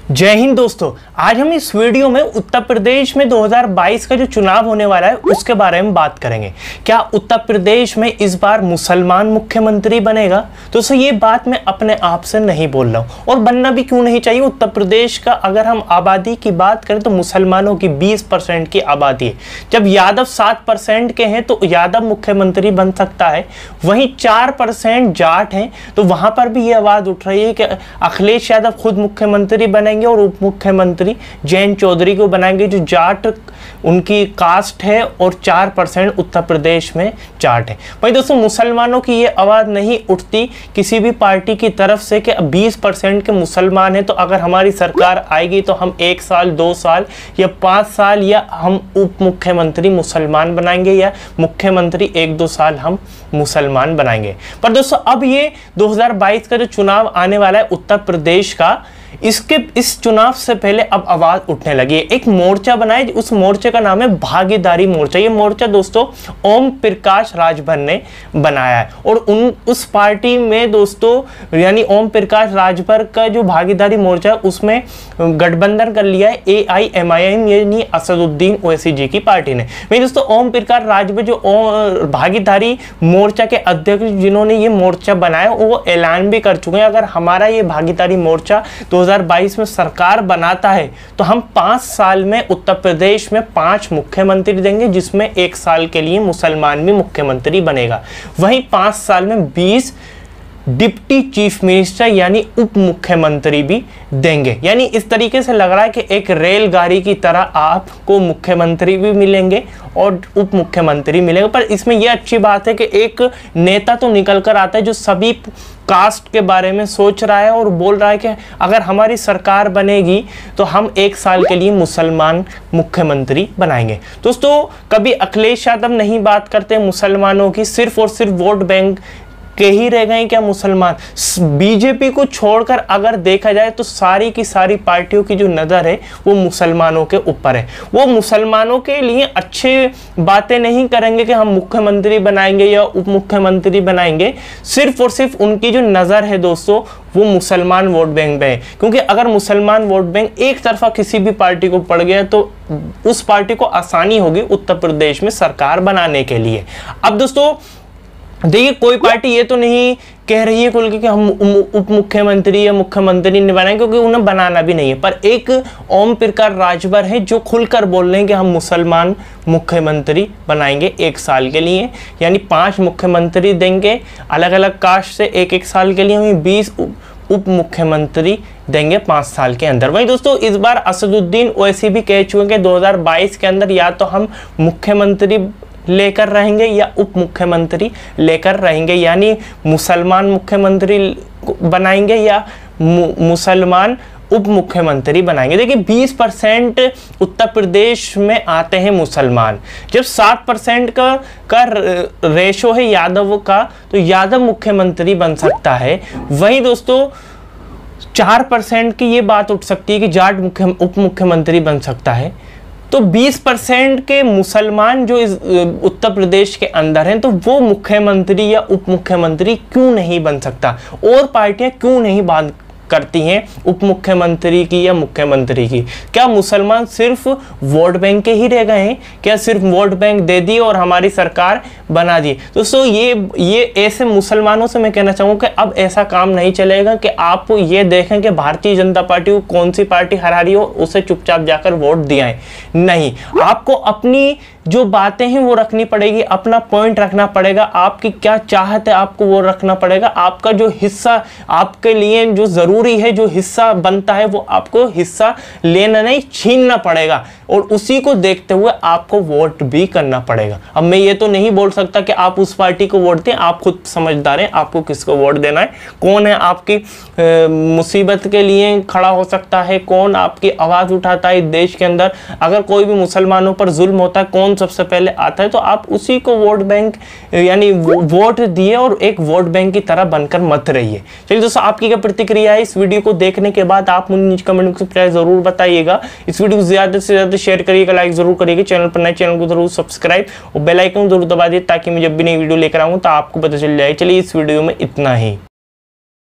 जय हिंद दोस्तों। आज हम इस वीडियो में उत्तर प्रदेश में 2022 का जो चुनाव होने वाला है उसके बारे में बात करेंगे। क्या उत्तर प्रदेश में इस बार मुसलमान मुख्यमंत्री बनेगा? दोस्तों ये बात मैं अपने आप से नहीं बोल रहा हूँ और बनना भी क्यों नहीं चाहिए। उत्तर प्रदेश का अगर हम आबादी की बात करें तो मुसलमानों की 20% की आबादी है। जब यादव 7% के हैं तो यादव मुख्यमंत्री बन सकता है, वहीं 4% जाट हैं तो वहां पर भी ये आवाज उठ रही है कि अखिलेश यादव खुद मुख्यमंत्री बनेंगे और उप मुख्यमंत्री जयंत चौधरी को बनाएंगे जो जाट उनकी कास्ट है और 4% उत्तर प्रदेश में जाट है। भाई दोस्तों मुसलमानों की ये आवाज़ नहीं उठती किसी भी पार्टी की तरफ से कि 20% के मुसलमान हैं तो अगर हमारी सरकार आएगी तो हम 1 साल 2 साल या 5 साल या हम उप मुख्यमंत्री मुसलमान बनाएंगे या मुख्यमंत्री 1-2 साल हम मुसलमान बनाएंगे। पर दोस्तों अब ये 2022 का जो चुनाव आने वाला है उत्तर प्रदेश का, इस चुनाव से पहले अब आवाज उठने लगी है। एक मोर्चा बना है, उस मोर्चे का नाम है भागीदारी मोर्चा। ये मोर्चा दोस्तों ओम प्रकाश राजभर ने बनाया है और उस पार्टी में दोस्तों यानी ओम प्रकाश राजभर का जो भागीदारी मोर्चा है उसमें गठबंधन कर लिया है AIMIM यानी असदुद्दीन ओवैसी जी की पार्टी ने। वही दोस्तों ओम प्रकाश राजभर जो भागीदारी मोर्चा के अध्यक्ष जिन्होंने ये मोर्चा बनाया वो ऐलान भी कर चुके हैं अगर हमारा ये भागीदारी मोर्चा 2022 में सरकार बनाता है तो हम 5 साल में उत्तर प्रदेश में 5 मुख्यमंत्री देंगे जिसमें 1 साल के लिए मुसलमान भी मुख्यमंत्री बनेगा। वहीं 5 साल में 20 डिप्टी चीफ मिनिस्टर यानी उप मुख्यमंत्री भी देंगे। यानी इस तरीके से लग रहा है कि एक रेलगाड़ी की तरह आपको मुख्यमंत्री भी मिलेंगे और उप मुख्यमंत्री मिलेंगे। पर इसमें यह अच्छी बात है कि एक नेता तो निकल कर आता है जो सभी कास्ट के बारे में सोच रहा है और बोल रहा है कि अगर हमारी सरकार बनेगी तो हम 1 साल के लिए मुसलमान मुख्यमंत्री बनाएंगे। दोस्तों कभी अखिलेश यादव नहीं बात करते मुसलमानों की, सिर्फ और सिर्फ वोट बैंक के ही रह गए क्या मुसलमान? बीजेपी को छोड़कर अगर देखा जाए तो सारी की सारी पार्टियों की जो नज़र है वो मुसलमानों के ऊपर है। वो मुसलमानों के लिए अच्छे बातें नहीं करेंगे कि हम मुख्यमंत्री बनाएंगे या उप मुख्यमंत्री बनाएंगे, सिर्फ और सिर्फ उनकी जो नज़र है दोस्तों वो मुसलमान वोट बैंक में है। क्योंकि अगर मुसलमान वोट बैंक एक तरफा किसी भी पार्टी को पड़ गया तो उस पार्टी को आसानी होगी उत्तर प्रदेश में सरकार बनाने के लिए। अब दोस्तों देखिए कोई पार्टी ये तो नहीं कह रही है खुल के कि हम उप मुख्यमंत्री या मुख्यमंत्री नहीं बनाएंगे क्योंकि उन्हें बनाना भी नहीं है। पर एक ओम प्रकाश राजभर है जो खुलकर बोल रहे हैं कि हम मुसलमान मुख्यमंत्री बनाएंगे 1 साल के लिए, यानी 5 मुख्यमंत्री देंगे अलग अलग कास्ट से 1-1 साल के लिए, वहीं 20 उप मुख्यमंत्री देंगे 5 साल के अंदर। वहीं दोस्तों इस बार असदुद्दीन ओवैसी भी कह चुके हैं कि 2022 के अंदर या तो हम मुख्यमंत्री लेकर रहेंगे या उप मुख्यमंत्री लेकर रहेंगे, यानी मुसलमान मुख्यमंत्री बनाएंगे या मुसलमान उप मुख्यमंत्री बनाएंगे। देखिए 20% उत्तर प्रदेश में आते हैं मुसलमान, जब 7% का रेशो है यादव का तो यादव मुख्यमंत्री बन सकता है। वहीं दोस्तों 4% की ये बात उठ सकती है कि जाट उप मुख्यमंत्री बन सकता है। तो 20% के मुसलमान जो इस उत्तर प्रदेश के अंदर हैं तो वो मुख्यमंत्री या उप मुख्यमंत्री क्यों नहीं बन सकता? और पार्टियां क्यों नहीं बात करती हैं उप मुख्यमंत्री की या मुख्यमंत्री की? क्या मुसलमान सिर्फ वोट बैंक के ही रह गए हैं? क्या सिर्फ वोट बैंक दे दी और हमारी सरकार बना दी? दोस्तों ये ऐसे मुसलमानों से मैं कहना चाहूँगा कि अब ऐसा काम नहीं चलेगा कि आप ये देखें कि भारतीय जनता पार्टी को कौन सी पार्टी हरा रही हो उसे चुपचाप जाकर वोट दिया है। नहीं, आपको अपनी जो बातें हैं वो रखनी पड़ेगी, अपना पॉइंट रखना पड़ेगा, आपकी क्या चाहत है आपको वो रखना पड़ेगा। आपका जो हिस्सा आपके लिए जो जरूरी है, जो हिस्सा बनता है वो आपको हिस्सा लेना नहीं छीनना पड़ेगा और उसी को देखते हुए आपको वोट भी करना पड़ेगा। अब मैं ये तो नहीं बोल सकता कि आप उस पार्टी को वोट दें, आप खुद समझदार हैं आपको किसको वोट देना है, कौन है आपकी मुसीबत के लिए खड़ा हो सकता है, कौन आपकी आवाज़ उठाता है देश के अंदर। अगर कोई भी मुसलमानों पर जुल्म होता है कौन सबसे पहले आता है तो आप उसी को वोट बैंक यानी वोट दिए और एक वोट बैंक की तरह बनकर मत रहिए। चलिए दोस्तों आपकी क्या प्रतिक्रिया है इस वीडियो को देखने के बाद आप मुझे नीचे कमेंट बॉक्स में जरूर बताइएगा। इस वीडियो को ज्यादा से ज्यादा शेयर करिएगा, लाइक जरूर करिएगा, चैनल पर नए चैनल को जरूर सब्सक्राइब और बेल आइकन जरूर दबा दिए ताकि मैं जब भी नई वीडियो लेकर आऊँ तो आपको पता चल जाए। चलिए इस वीडियो में इतना ही।